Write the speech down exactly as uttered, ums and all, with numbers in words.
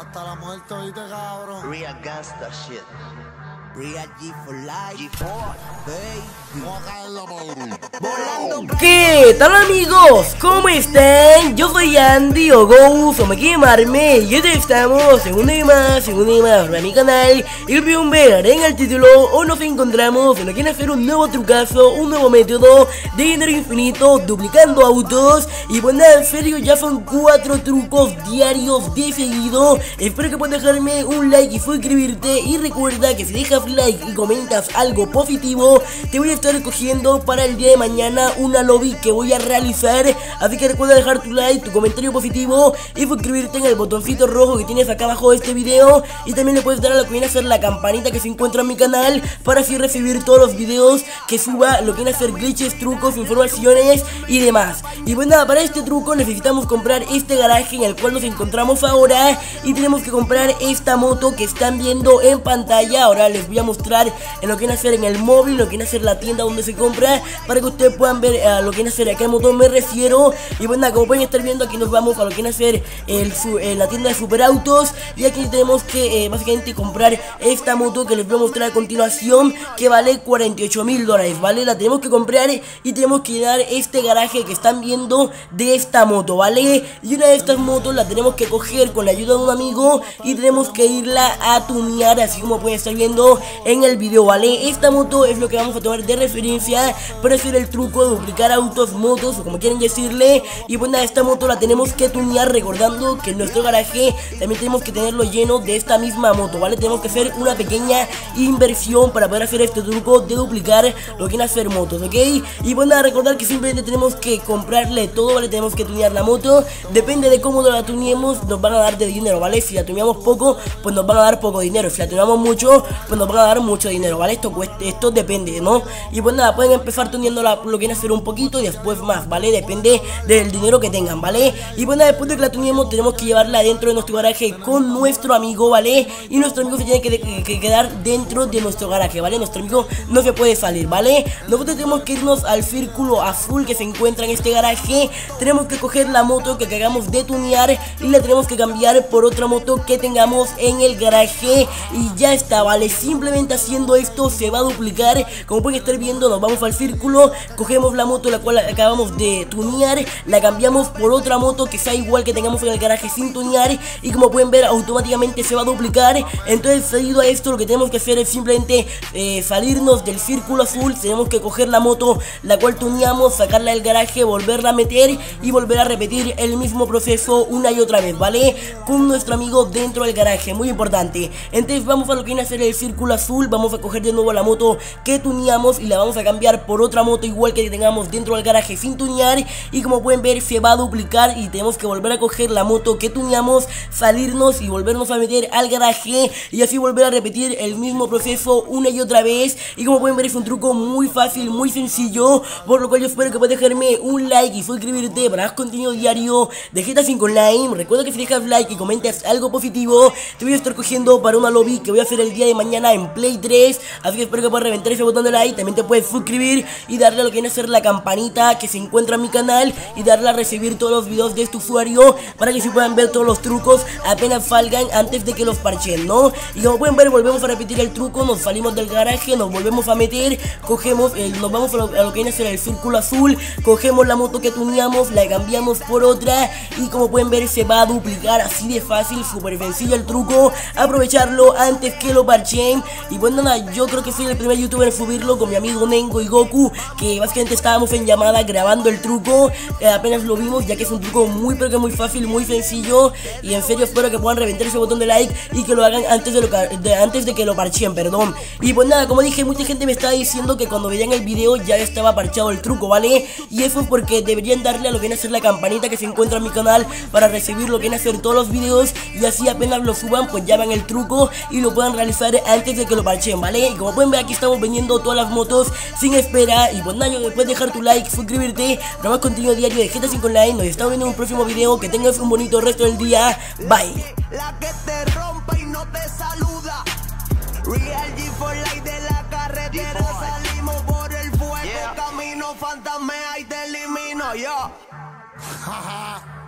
Hasta la muerte, oíste, cabrón. Real gangsta shit. Real G for life. G four, baby. ¿Qué tal, amigos? ¿Cómo están? Yo soy Andy o Ghost o me quieren llamarme. Y hoy estamos en un día más, en un día más para mi canal. Y pueden ver en el título, hoy nos encontramos en lo que quieren hacer un nuevo trucazo, un nuevo método de dinero infinito, duplicando autos. Y pues nada, en serio, ya son cuatro trucos diarios de seguido. Espero que puedas dejarme un like y suscribirte. Y recuerda que si dejas like y comentas algo positivo, te voy a estar escogiendo para el día de mañana una lobby que voy a realizar. Así que recuerda dejar tu like, tu comentario positivo y suscribirte en el botoncito rojo que tienes acá abajo de este video. Y también le puedes dar a lo que viene a ser la campanita que se encuentra en mi canal, para así recibir todos los videos que suba, lo que viene a ser glitches, trucos, informaciones y demás. Y pues nada, para este truco necesitamos comprar este garaje en el cual nos encontramos ahora. Y tenemos que comprar esta moto que están viendo en pantalla. Ahora les voy a mostrar en lo que viene a ser en el móvil, lo que viene a ser la tienda donde se compra, para que ustedes puedan ver a lo que viene a ser a qué moto me refiero. Y pues nada, como pueden estar viendo, aquí nos vamos a lo que viene a ser el, el, la tienda de superautos. Y aquí tenemos que eh, básicamente comprar esta moto que les voy a mostrar a continuación, que vale cuarenta y ocho mil dólares, ¿vale? La tenemos que comprar y tenemos que llenar este garaje que están viendo de esta moto, ¿vale? Y una de estas motos la tenemos que coger con la ayuda de un amigo y tenemos que irla a tunear, así como pueden estar viendo en el video, ¿vale? Esta moto es lo que vamos a tomar de referencia para hacer el truco de duplicar autos, motos o como quieren decirle. Y pues nada, esta moto la tenemos que tunear, recordando que en nuestro garaje también tenemos que tenerlo lleno de esta misma moto, ¿vale? Tenemos que hacer una pequeña inversión para poder hacer este truco de duplicar lo que viene a hacer motos, ¿ok? Y pues nada, recordar que simplemente tenemos que comprarle todo, ¿vale? Tenemos que tunear la moto, depende de cómo la tuneemos nos van a dar de dinero, ¿vale? Si la tuneamos poco, pues nos van a dar poco dinero, si la tuneamos mucho, pues nos van a dar mucho dinero, ¿vale? Esto, pues, esto depende, ¿no? Y pues nada, pueden empezar tuneando la, lo que viene a hacer un poquito y después más, ¿vale? Depende del dinero que tengan, ¿vale? Y pues nada, después de que la tuneemos tenemos que llevarla dentro de nuestro garaje con nuestro amigo, ¿vale? Y nuestro amigo se tiene que, que, que quedar dentro de nuestro garaje, ¿vale? Nuestro amigo no se puede salir, ¿vale? Nosotros tenemos que irnos al círculo azul que se encuentra en este garaje. Tenemos que coger la moto que acabamos de tunear y la tenemos que cambiar por otra moto que tengamos en el garaje. Y ya está, ¿vale? Simplemente haciendo esto se va a duplicar. Como pueden estar viendo, nos vamos al círculo, cogemos la moto la cual acabamos de tunear, la cambiamos por otra moto que sea igual que tengamos en el garaje sin tunear, y como pueden ver automáticamente se va a duplicar. Entonces, debido a esto, lo que tenemos que hacer es simplemente eh, salirnos del círculo azul. Tenemos que coger la moto la cual tuneamos, sacarla del garaje, volverla a meter y volver a repetir el mismo proceso una y otra vez, ¿vale? Con nuestro amigo dentro del garaje, muy importante. Entonces vamos a lo que viene a ser el círculo azul, vamos a coger de nuevo la moto que tuneamos y la vamos a cambiar por otra moto igual que tengamos dentro del garaje sin tunear, y como pueden ver se va a duplicar y tenemos que volver a coger la moto que tuneamos, salirnos y volvernos a meter al garaje y así volver a repetir el mismo proceso una y otra vez. Y como pueden ver es un truco muy fácil, muy sencillo, por lo cual yo espero que puedas dejarme un like y suscribirte para más contenido diario de G T A cinco Online. Recuerda que si dejas like y comentas algo positivo, te voy a estar cogiendo para una lobby que voy a hacer el día de mañana en Play tres, así que espero que puedas reventar ese botón de like. También te puedes suscribir y darle a lo que viene a ser la campanita que se encuentra en mi canal y darle a recibir todos los videos de este usuario para que se puedan ver todos los trucos apenas salgan antes de que los parchen, ¿no? Y como pueden ver volvemos a repetir el truco, nos salimos del garaje, nos volvemos a meter, cogemos, eh, nos vamos a lo, a lo que viene a ser el círculo azul, cogemos la moto que tuneamos, la cambiamos por otra y como pueden ver se va a duplicar, así de fácil, súper sencillo el truco, aprovecharlo antes que lo parchen. Y pues nada, yo creo que soy el primer youtuber en subirlo con mi amigo Nengo y Goku, que básicamente estábamos en llamada grabando el truco, eh, apenas lo vimos, ya que es un truco muy pero que muy fácil, muy sencillo, y en serio espero que puedan reventar ese botón de like y que lo hagan antes de, lo, de, antes de que lo parchen, perdón. Y pues nada, como dije, mucha gente me estaba diciendo que cuando veían el video ya estaba parchado el truco, ¿vale? Y eso es porque deberían darle a lo que viene a ser la campanita que se encuentra en mi canal para recibir lo que viene a ser todos los videos, y así apenas lo suban pues ya van el truco y lo puedan realizar antes de que lo parchen, ¿vale? Y como pueden ver aquí estamos vendiendo todas las motos sin espera. Y pues nada, después de dejar tu like, suscribirte para más contenido diario de G T A cinco Online. Nos estamos viendo en un próximo video, que tengas un bonito resto del día, bye. La que te rompe y no te saluda. Real G for life de la carretera. Salimos por el fuego, yeah. Camino fantasma y te elimino yo.